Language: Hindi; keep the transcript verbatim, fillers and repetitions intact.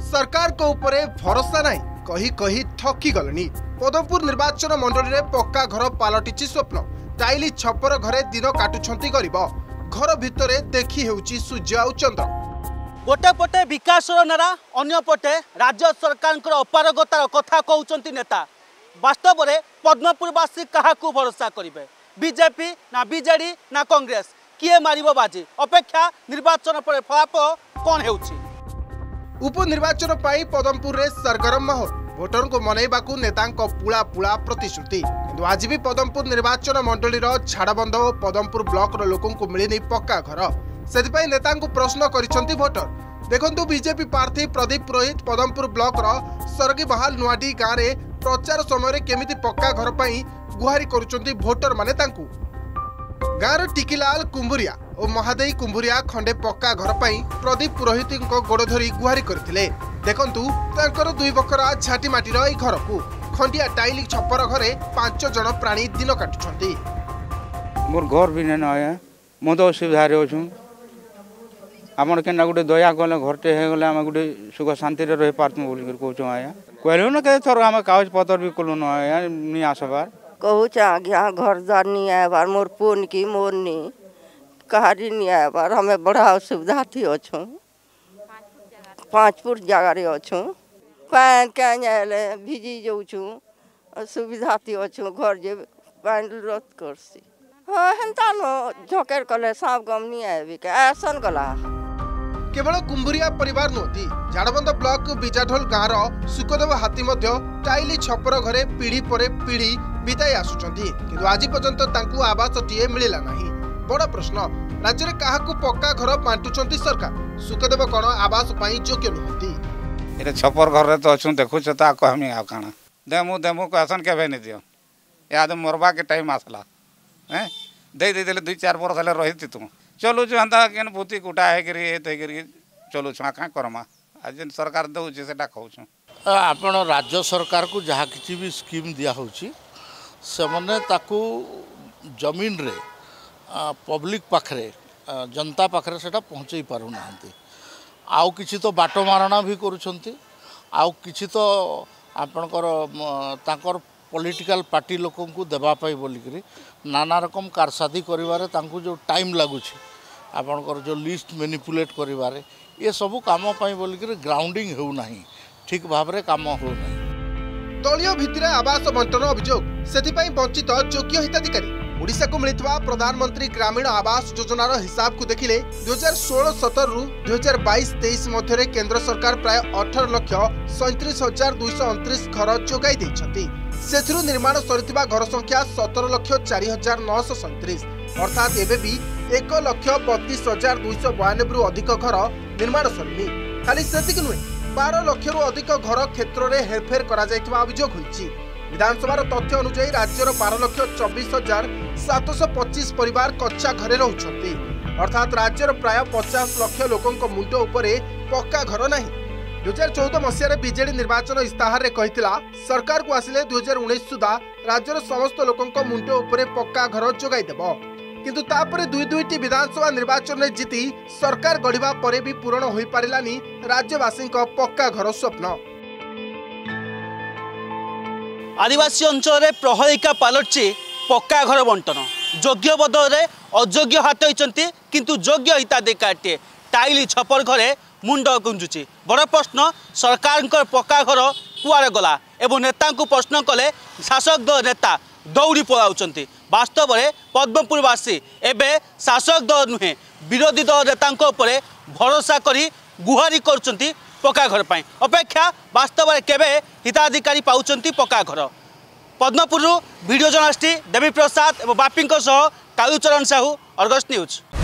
सरकार को ऊपर भरोसा नहीं कही कही थकी गलनी। पदमपुर निर्वाचन मंडली में पक्का घर पलटि स्वप्न। टाइली छपर घरे दिन काटुछंती गरीब। घर भितर देखी हेउची सूर्य और चंद्र। गोटे पटे विकास नारा अन्य पटे राज्य सरकार अपारगतार कथा कहउचंती नेता। वास्तव में पद्मपुरवासी क्या भरोसा करेंगे? बीजेपी ना बीजेडी ना कांग्रेस किए मारिबो बाजी? अपेक्षा निर्वाचन पर फलाफल कौन हेउची? उपनिर्वाचन पाई पदमपुर रे सरगरम माहौल। भोटर को मनैबाकू नेतांको पुला पुला प्रतिश्रुति। किंतु आज भी पदमपुर निर्वाचन मंडली झाड़बंद और पदमपुर ब्लॉक रो लोकों को मिलनी पक्का घर। से नेता प्रश्न करिसेंती भोटर। देखंतु बीजेपी प्रार्थी प्रदीप पुरोहित पदमपुर ब्लॉक रो सरगी बहाल नुआडी गाँव में प्रचार समय केमिति पक्का घर पाई गुहारी करुचंती भोटर माने तांकू। गाँव टिकीलाल कुंभुरिया और महादेई कुंभुरिया खंडे पक्का घर पाई प्रदीप पुरोहित गोड़ धरी गुहारी करथिले। देखंतु तांकर दुई बकरा झाटी माटीर ए घर को खंडिया टाइली छपर घरे पांच जन प्राणी दिन काटुछंती। मोर घर भी न आया मो तो असुविधा रे अछु। हमर केना गुटे दया गले घरटे हे गले हम गुटे सुख शांति रे रहि पारतु बोली कर कहचो आया। कहलो न के थोर हम कागज पत्र भी कोलो न आया नि आसबार कहू चा गया घर द्वार नहीं आया बार मोर पोन की मोरनी कहारी नहीं आया बार हमें बड़ा असुविधा थी अच्छू। पाँचपुर जगह रे अच्छू पैन के भिजी जाऊँ असुविधा थी अच्छू घर जे पैन रत करसी। हाँ हेन्ता नो झकेर कले साफ गम नहीं आए भी ऐसा गला। केवल कुंभुरिया परिवार नुहति झाड़बंद ब्लॉक बिजाढोल गाँव सुखदेव हाथी टाइली छपर घरे पीढ़ी पर पीढ़ी बिताई आसुचंती। किंतु आज पर्यंत तांकू आवासटीए मिलिला नाही। बड़ प्रश्न राज्य में क्या पक्का घर बांटुचंती सरकार? सुखदेव कौन आवास पाई योग्य नुहति? एरे छपर घर रे तो अछु देखु छता कहमी आ काना देमु देमु कहसन केबे नि दियो। याद मरबा के टाइम आसला हैं दे दे देले दुई चार वर्ष हेले रहिति तू चलु छु हंता केन भूति कुटा है करी एते करी चलु छु का करमा आज सरकार दउ जे सेटा कहू छु। आपण राज्य सरकार को जहाँ किसी भी स्कीम दिया होची से मने ताकू जमीन रे पब्लिक पाखरे जनता पाखरे सेटा पहुँचई पारु नांती। आउ किछि तो बाटो मारणा भी करूछंती। आउ किछि तो आपणकर तांकर पॉलिटिकल पार्टी लोकों को देबा पाई बोलिकरी नाना रकम कारसादी करिवारे तांकू जो टाइम लागुछि आपणकर जो लिस्ट मैनिपुलेट करिवारे ये सब काम पाई बोलिकरी ग्राउंडिंग हो नाही ठीक भाव रे काम हो नाही। दलियों भितर आवास बंटन अभियोग से वंचित योग्य हिताधिकारी ओडिशा को मिलता प्रधानमंत्री ग्रामीण आवास योजनार हिसाब को देखिले दुई हजार षोल सतर रु दुई हजार बैश तेईस मध्य केंद्र सरकार प्राय अठारह लक्ष सैंतीस हजार दुईश अणतीस घर जोगाई देइछंती। सेथिरु निर्माण सरिथिबा घर संख्या सतर लक्ष चार हजार नौश सैंतीस अर्थात एबे भी एक लक्ष बतीस हजार दुईश बयानबे रु अधिक घर निर्माण सरिनी। खाली सेतिक नुहे बारह लक्ष रु अधिक घर क्षेत्र में हेरफेर करा जायतिबा अभियोग होईछि। विधानसभा तथ्य अनुसार राज्यर बारह लक्ष चौबीस हजार सातश पच्चीस परिवार कच्चा घरे रहउछंती अर्थात राज्यर प्राय पचास लक्ष लोकों मुंड उपरे पक्का घर नहीं। दुई हजार चौदह मसीह बीजेडी निर्वाचन इस्ताहार रे कहितिला सरकार को आसिले दुई हजार उन्नीस सुधा राज्यर समस्त लोकों मुंड उपरे पक्का घर जोगाई देबो। किंतु तापरे दुई दुईटी विधानसभा निर्वाचन में जीति सरकार गढ़िबा परे भी पूरण होई पारिलानी राज्यवासी पक्का घर स्वप्न। आदिवासी अंचल में प्रहलिका पलटि पक्का घर बंटन। योग्य बदल में अयोग्य हाथ होती किंतु योग्य हिताधिकारी टाइली छपर घरे मुंड गुंजुची। बड़ प्रश्न सरकार पक्का घर कुआरे गला एवं नेता को प्रश्न कले शासक दल नेता दौड़ी पलाउचंती। वास्तव में पद्मपुरवासी एवं शासक दल नुहे विरोधी दल नेता भरोसा करी गुहारी करचंती पक्का घर पाई। अपेक्षा वास्तव में केबे हिताधिकारी पाउचंती पक्का घर। पद्मपुर वीडियो जर्नलिस्ट देवी प्रसाद और बापी कालुचरण साहू, अर्गस न्यूज।